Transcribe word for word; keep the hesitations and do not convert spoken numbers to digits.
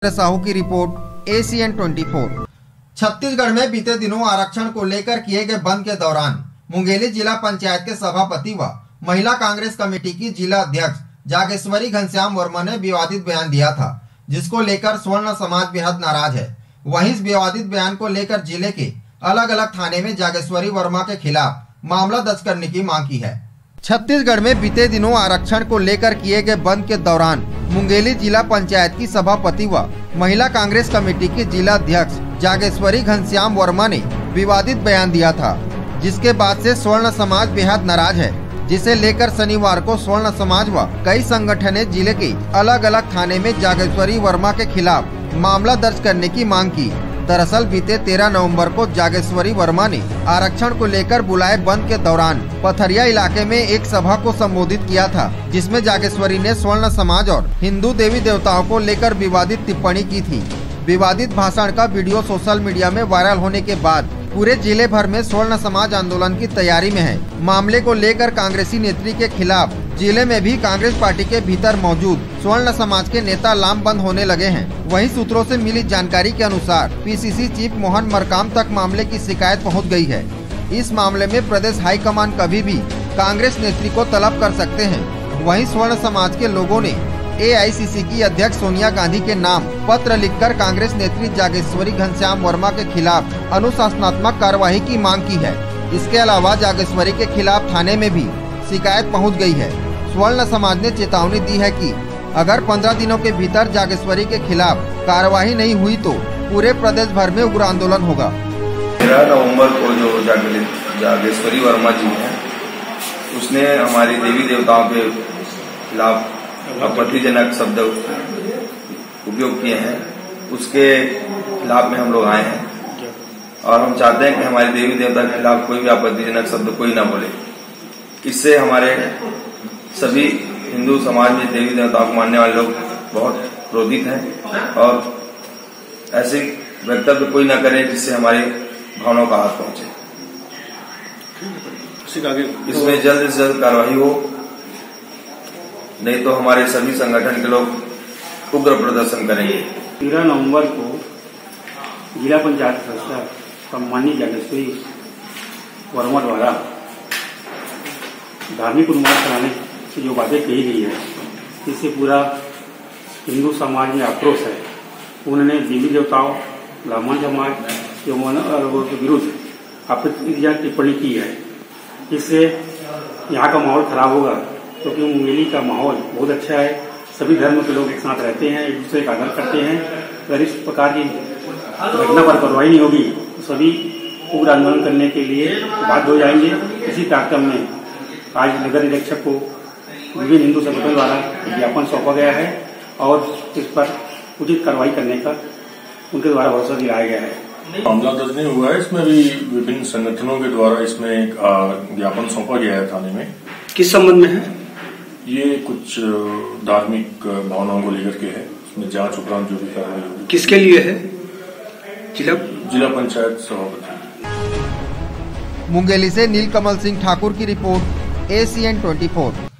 साहू की report, ACN चौबीस। छत्तीसगढ़ में बीते दिनों आरक्षण को लेकर किए गए बंद के दौरान मुंगेली जिला पंचायत के सभापति व महिला कांग्रेस कमेटी की जिला अध्यक्ष जागेश्वरी घनश्याम वर्मा ने विवादित बयान दिया था, जिसको लेकर स्वर्ण समाज बेहद नाराज है। वहीं इस विवादित बयान को लेकर जिले के अलग अलग थाने में जागेश्वरी वर्मा के खिलाफ मामला दर्ज करने की मांग की है। छत्तीसगढ़ में बीते दिनों आरक्षण को लेकर किए गए बंद के दौरान मुंगेली जिला पंचायत की सभापति व महिला कांग्रेस कमेटी की जिला अध्यक्ष जागेश्वरी घनश्याम वर्मा ने विवादित बयान दिया था, जिसके बाद से स्वर्ण समाज बेहद नाराज है, जिसे लेकर शनिवार को स्वर्ण समाज व कई संगठन जिले के अलग अलग थाने में जागेश्वरी वर्मा के खिलाफ मामला दर्ज करने की मांग की। दरअसल बीते तेरह नवंबर को जागेश्वरी वर्मा ने आरक्षण को लेकर बुलाए बंद के दौरान पथरिया इलाके में एक सभा को संबोधित किया था, जिसमें जागेश्वरी ने स्वर्ण समाज और हिंदू देवी देवताओं को लेकर विवादित टिप्पणी की थी। विवादित भाषण का वीडियो सोशल मीडिया में वायरल होने के बाद पूरे जिले भर में स्वर्ण समाज आंदोलन की तैयारी में है। मामले को लेकर कांग्रेसी नेत्री के खिलाफ जिले में भी कांग्रेस पार्टी के भीतर मौजूद स्वर्ण समाज के नेता लामबंद होने लगे हैं। वहीं सूत्रों से मिली जानकारी के अनुसार पीसीसी चीफ मोहन मरकाम तक मामले की शिकायत पहुंच गई है। इस मामले में प्रदेश हाईकमान कभी भी कांग्रेस नेत्री को तलब कर सकते हैं। वहीं स्वर्ण समाज के लोगों ने ए आई सी सी की अध्यक्ष सोनिया गांधी के नाम पत्र लिखकर कांग्रेस नेत्री जागेश्वरी घनश्याम वर्मा के खिलाफ अनुशासनात्मक कार्रवाई की मांग की है। इसके अलावा जागेश्वरी के खिलाफ थाने में भी शिकायत पहुंच गई है। स्वर्ण समाज ने चेतावनी दी है कि अगर पंद्रह दिनों के भीतर जागेश्वरी के खिलाफ कार्रवाई नहीं हुई तो पूरे प्रदेश भर में उग्र आंदोलन होगा। तेरह नवम्बर को जो जागेश्वरी वर्मा जी है, उसने हमारी देवी देवताओं के खिलाफ आपत्तिजनक शब्द उपयोग किए हैं, उसके खिलाफ में हम लोग आए हैं और हम चाहते हैं कि हमारे देवी देवता के खिलाफ कोई भी आपत्तिजनक शब्द कोई ना बोले। इससे हमारे सभी हिंदू समाज में देवी देवताओं को मानने वाले लोग बहुत क्रोधित हैं और ऐसे वक्तव्य कोई ना करे जिससे हमारी भावनाओं का हाथ पहुंचे। इसमें जल्द से जल्द कार्रवाई हो, नहीं तो हमारे सभी संगठन के लोग उग्र प्रदर्शन करेंगे। तेरह नवंबर को जिला पंचायत सदस्य सम्मानित जागेश्वरी वर्मा द्वारा धार्मिक उन्माद कराने की जो बातें कही गई है, इससे पूरा हिंदू समाज में आक्रोश है। उन्होंने देवी देवताओं, ब्राह्मण समाज के विरुद्ध आपत्तिजनक टिप्पणी की है। इससे यहाँ का माहौल खराब होगा, क्योंकि तो मुंगेली का माहौल बहुत अच्छा है। सभी धर्म के लोग एक साथ रहते हैं, एक दूसरे का आदर करते हैं। अगर इस प्रकार की घटना पर कार्रवाई नहीं होगी तो सभी उग्र आंदोलन करने के लिए बाध्य हो जाएंगे। इसी तारतम्य में आज नगर निरीक्षक को विभिन्न हिंदू संगठन द्वारा ज्ञापन सौंपा गया है और इस पर उचित कार्रवाई करने का उनके द्वारा भरोसा दिलाया गया है। मामला दर्ज नहीं हुआ है, इसमें भी विभिन्न संगठनों के द्वारा इसमें एक ज्ञापन सौंपा गया है थाने में। किस संबंध में है? ये कुछ धार्मिक भावनाओं को लेकर के है। उसमें जांच उपरांत जो भी कार्रवाई होगी। किसके लिए है? जिला जिला पंचायत सभापति। मुंगेली से नीलकमल सिंह ठाकुर की रिपोर्ट, एसीएन चौबीस।